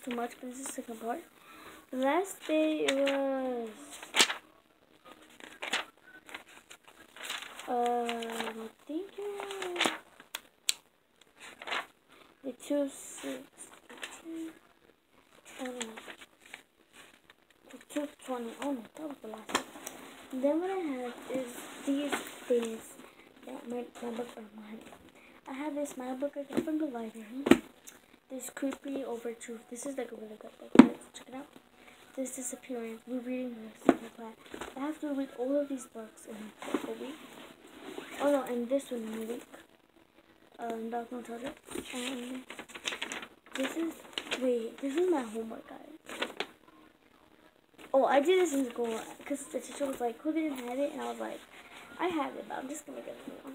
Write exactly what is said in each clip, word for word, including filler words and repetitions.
too much, but this is the second part. The last day it was um I think it was the two six I don't know. The two twenty. Oh no, that was the last one. And then what I have is these things that my my book are mine. I have this my book I got from the library. This Creepy Over Truth. This is like a really good book. Let's check it out. This Disappearance. We're reading this in the class. I have to read all of these books in a week. Oh no, and this one in a week. Um, Dark No Treasure. And this is wait, this is my homework, guys. Oh, I did this in school because the teacher was like, "Who didn't have it?" And I was like, "I have it, but I'm just gonna get it now."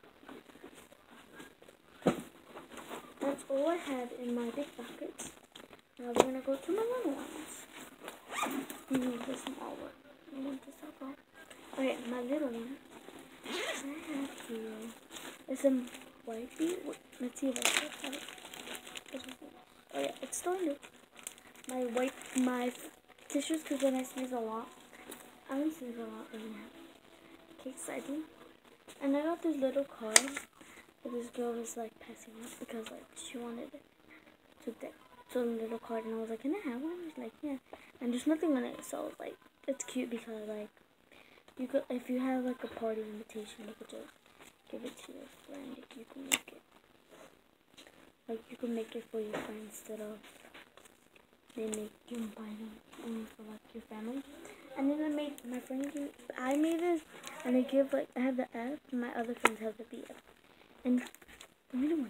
That's all I have in my big buckets. Now we're gonna go to my little ones. We need this smaller. I want this up. Okay, my little one. I have here. It's some wipey. Let's see if I can it. Oh yeah, it's started. My wipe, my tissues, because when I sneeze a lot, I don't sneeze a lot anymore. Okay, exciting. And I got this little card. This girl was like passing out because like she wanted to get some little card, and I was like, "Can I have one?" She's like, "Yeah." And there's nothing on it, so I was like, it's cute because like you could, if you have like a party invitation, you could just give it to your friend. If you can make it, like you can make it for your friends instead of they make you buy them only for like your family. And then I made my friend give, I made this, and they give like I have the F, and my other friends have the B F. And we don't want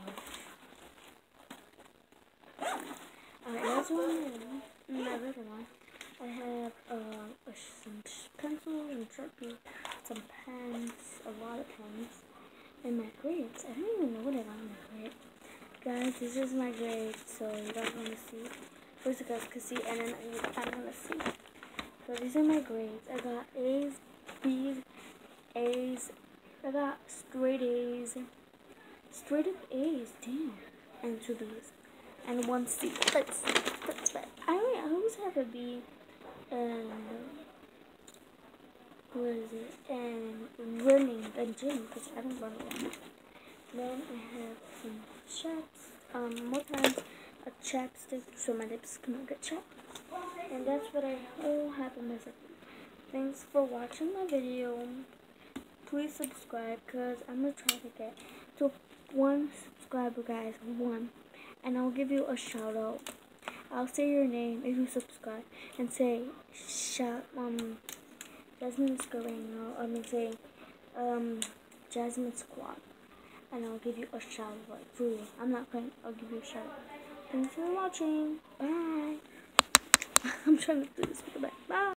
that. Alright, that's one. Another one. I have uh, some pencils and Sharpie, some pens, a lot of pens, and my grades. I don't even know what I got in my grade. Guys, this is my grade, so you don't want to see. First you guys can see, and then I don't want to see. So these are my grades. I got A's, B's, A's. I got straight A's, straight up A's, damn, and two B's, and one C. That's that's bad. I I always have a B, and what is it? And running and gym because I don't run a lot. Then I have some chaps, um, more times a chapstick so my lips cannot get chapped, and that's what I all have in my second. Thanks for watching my video. Please subscribe because I'm going to try to get to one subscriber, guys, one. And I'll give you a shout out. I'll say your name if you subscribe and say, shout, um, Jasmine Scarino, I mean, say, um, Jasmine Squad. And I'll give you a shout out, like, for real. I'm not going to, I'll give you a shout out. Thanks for watching. Bye. I'm trying to do this. Bye. Bye.